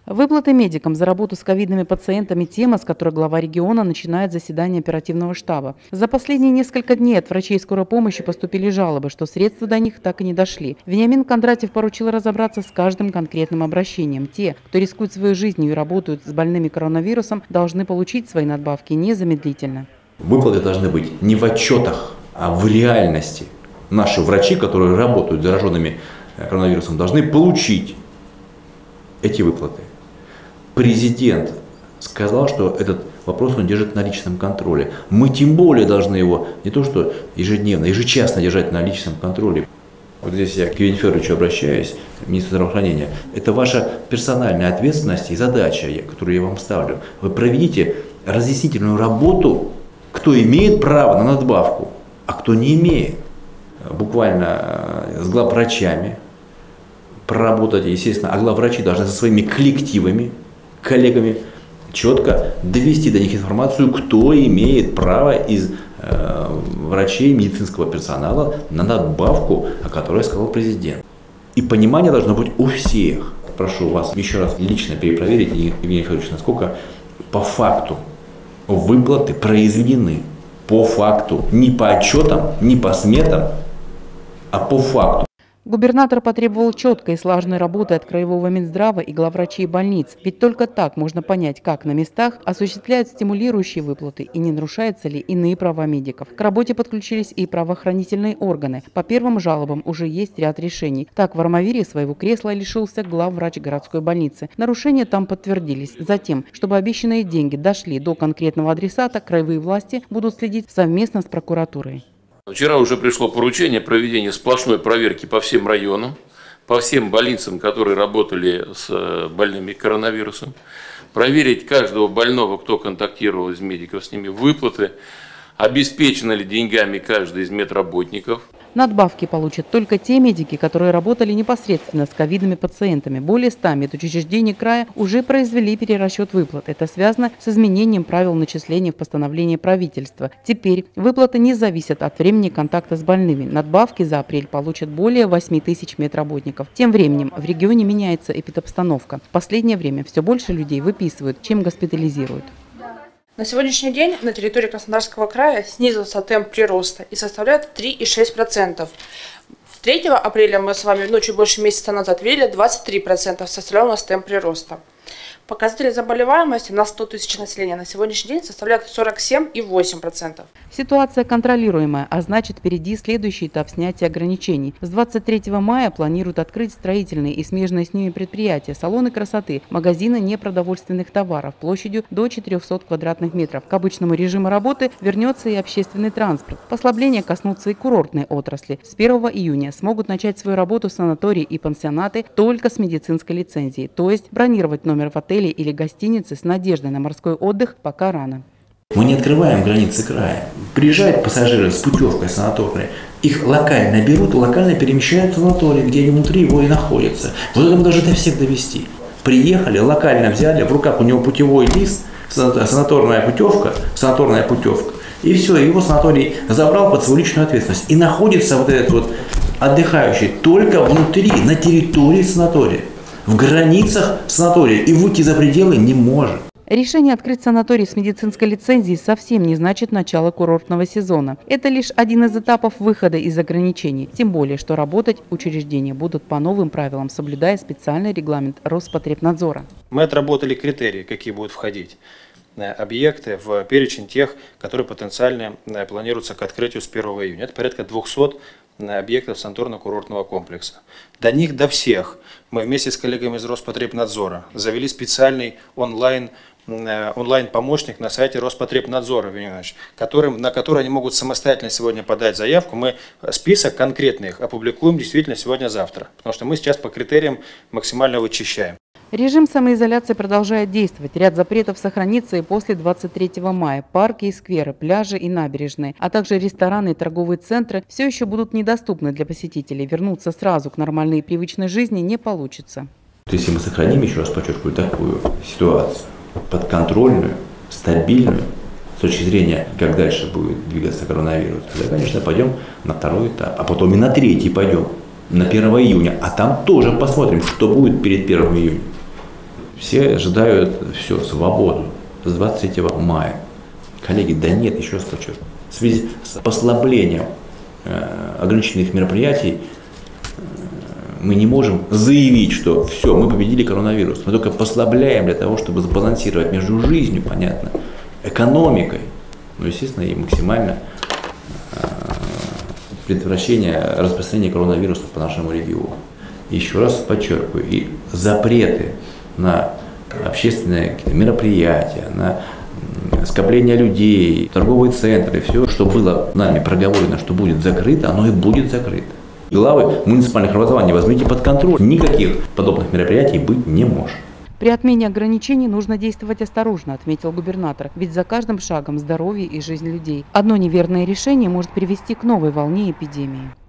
Выплаты медикам за работу с ковидными пациентами – тема, с которой глава региона начинает заседание оперативного штаба. За последние несколько дней от врачей скорой помощи поступили жалобы, что средства до них так и не дошли. Вениамин Кондратьев поручил разобраться с каждым конкретным обращением. Те, кто рискует своей жизнью и работают с больными коронавирусом, должны получить свои надбавки незамедлительно. Выплаты должны быть не в отчетах, а в реальности. Наши врачи, которые работают с зараженными коронавирусом, должны получить эти выплаты. Президент сказал, что этот вопрос он держит на личном контроле. Мы тем более должны его не то что ежедневно, ежечасно держать на личном контроле. Вот здесь я к Евгению Федоровичу обращаюсь, министру здравоохранения. Это ваша персональная ответственность и задача, которую я вам ставлю. Вы проведите разъяснительную работу, кто имеет право на надбавку, а кто не имеет. Буквально с главврачами проработать, естественно, а главврачи должны со своими коллективами, коллегами четко довести до них информацию, кто имеет право из врачей, медицинского персонала на надбавку, о которой сказал президент. И понимание должно быть у всех. Прошу вас еще раз лично перепроверить, Евгений Федорович, насколько по факту выплаты произведены. По факту. Не по отчетам, не по сметам, а по факту. Губернатор потребовал четкой и слаженной работы от краевого Минздрава и главврачей больниц. Ведь только так можно понять, как на местах осуществляют стимулирующие выплаты и не нарушаются ли иные права медиков. К работе подключились и правоохранительные органы. По первым жалобам уже есть ряд решений. Так, в Армавире своего кресла лишился главврач городской больницы. Нарушения там подтвердились. Затем, чтобы обещанные деньги дошли до конкретного адресата, краевые власти будут следить совместно с прокуратурой. Вчера уже пришло поручение проведения сплошной проверки по всем районам, по всем больницам, которые работали с больными коронавирусом, проверить каждого больного, кто контактировал из медиков с ними, выплаты, обеспечены ли деньгами каждый из медработников. Надбавки получат только те медики, которые работали непосредственно с ковидными пациентами. Более 100 медучреждений края уже произвели перерасчет выплат. Это связано с изменением правил начисления в постановлении правительства. Теперь выплаты не зависят от времени контакта с больными. Надбавки за апрель получат более 8 тысяч медработников. Тем временем в регионе меняется эпидобстановка. В последнее время все больше людей выписывают, чем госпитализируют. На сегодняшний день на территории Краснодарского края снизился темп прироста и составляет 3,6%. 3 апреля мы с вами, чуть больше месяца назад, видели 23% составлял у нас темп прироста. Показатели заболеваемости на 100 тысяч населения на сегодняшний день составляют 47,8%. Ситуация контролируемая, а значит, впереди следующий этап снятия ограничений. С 23 мая планируют открыть строительные и смежные с ними предприятия, салоны красоты, магазины непродовольственных товаров площадью до 400 квадратных метров. К обычному режиму работы вернется и общественный транспорт. Послабления коснутся и курортной отрасли. С 1 июня смогут начать свою работу санатории и пансионаты только с медицинской лицензией, то есть бронировать номер в отеле или гостиницы с надеждой на морской отдых пока рано. Мы не открываем границы края. Приезжают пассажиры с путевкой санаторной, их локально берут, локально перемещают в санаторий, где они внутри его и находятся. Вот это мы должны до всех довести. Приехали, локально взяли, в руках у него путевой лист, санаторная путевка, и все, его санаторий забрал под свою личную ответственность. И находится вот этот вот отдыхающий только внутри, на территории санатория. В границах санатория и выйти за пределы не может. Решение открыть санаторий с медицинской лицензией совсем не значит начало курортного сезона. Это лишь один из этапов выхода из ограничений. Тем более, что работать учреждения будут по новым правилам, соблюдая специальный регламент Роспотребнадзора. Мы отработали критерии, какие будут входить объекты в перечень тех, которые потенциально планируются к открытию с 1 июня. Это порядка 200 объектов санаторно-курортного комплекса. До них, до всех, мы вместе с коллегами из Роспотребнадзора завели специальный онлайн-помощник на сайте Роспотребнадзора, на который они могут самостоятельно сегодня подать заявку. Мы список конкретных опубликуем действительно сегодня-завтра, потому что мы сейчас по критериям максимально вычищаем. Режим самоизоляции продолжает действовать. Ряд запретов сохранится и после 23 мая. Парки и скверы, пляжи и набережные, а также рестораны и торговые центры все еще будут недоступны для посетителей. Вернуться сразу к нормальной и привычной жизни не получится. Если мы сохраним, еще раз подчеркиваю, такую ситуацию, подконтрольную, стабильную, с точки зрения, как дальше будет двигаться коронавирус, тогда, конечно, пойдем на второй этап, а потом и на третий пойдем, на 1 июня, а там тоже посмотрим, что будет перед 1 июня. Все ожидают все, свободу с 23 мая. Коллеги, да нет, еще раз хочу. В связи с послаблением ограничительных мероприятий мы не можем заявить, что все, мы победили коронавирус. Мы только послабляем для того, чтобы сбалансировать между жизнью, понятно, экономикой, ну, естественно, и максимально предотвращение распространения коронавируса по нашему региону. Еще раз подчеркиваю, и запреты на общественные мероприятия, на скопление людей, торговые центры, все, что было нами проговорено, что будет закрыто, оно и будет закрыто. Главы муниципальных образований возьмите под контроль. Никаких подобных мероприятий быть не может. При отмене ограничений нужно действовать осторожно, отметил губернатор, ведь за каждым шагом здоровье и жизнь людей. Одно неверное решение может привести к новой волне эпидемии.